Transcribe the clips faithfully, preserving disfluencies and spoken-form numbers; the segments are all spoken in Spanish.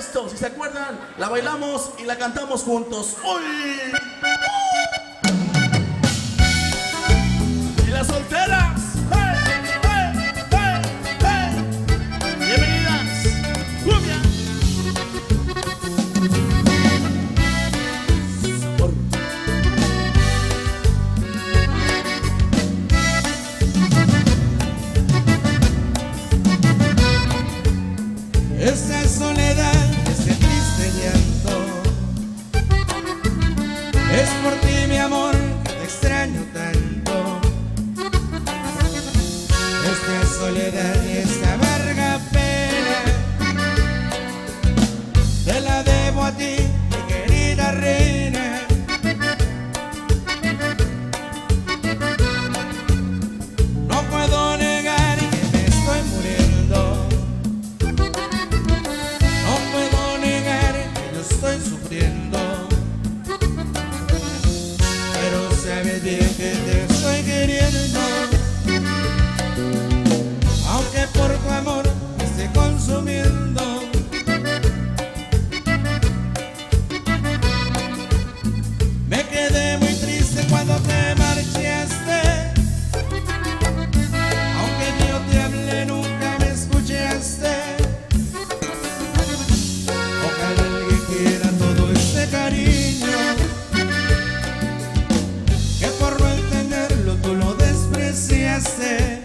esto, si se acuerdan, la bailamos y la cantamos juntos. ¡Uy! Y las solteras, ¡hey! ¡Hey! ¡Hey! ¡Hey! Bienvenidas, cumbia. Esa soledad, ese triste llanto, es por ti, mi amor, que te extraño tanto. Esta soledad y esta amarga pena te la debo a ti, mi querida reina. No puedo negar que me estoy muriendo, estoy sufriendo, pero sabes bien que te estoy queriendo, aunque por tu amor me esté consumiendo. Me quedé muy triste cuando te marchaste, aunque yo te hablé nunca me escuchaste. Cariño, que por no entenderlo tú lo despreciaste.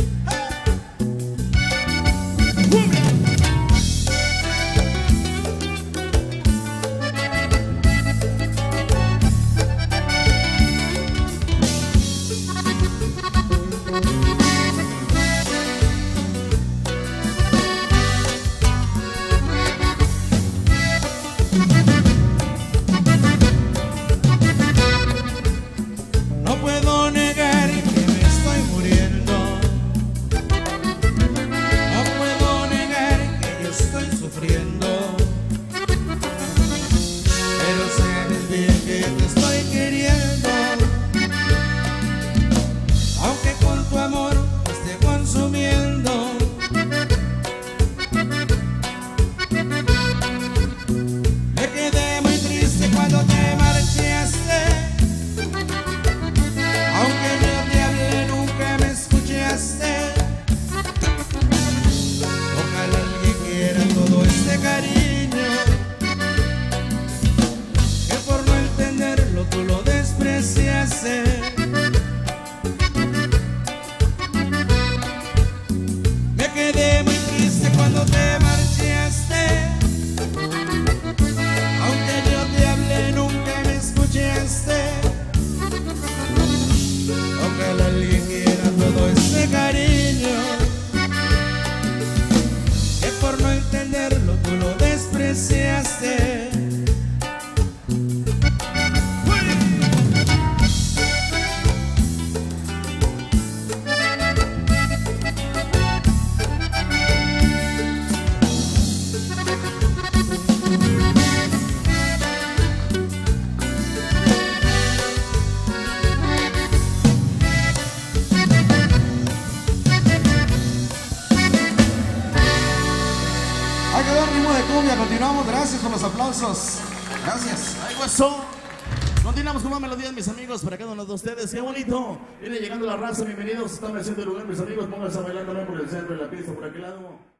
Pero sabes bien que te estoy queriendo, aunque con tu amor me esté consumiendo. Me quedé muy triste cuando te marchaste, aunque yo te hablé nunca me escuchaste. Ojalá alguien quiera todo este cariño, que por no entenderlo tú lo despreciaste. Me quedé muy triste cuando te marchaste, aunque yo te hablé nunca me escuchaste. Ojalá alguien quiera todo este cariño, que por no entenderlo tú lo despreciaste. Hay que dar ritmo de cumbia, continuamos, gracias por los aplausos. Gracias. ¡Ay, hueso! Continuamos con más melodías, mis amigos, para cada uno de ustedes. ¡Qué bonito! Viene llegando la raza, bienvenidos. Están haciendo el lugar, mis amigos. Pónganse a bailar también por el centro de la pista, por aquel lado.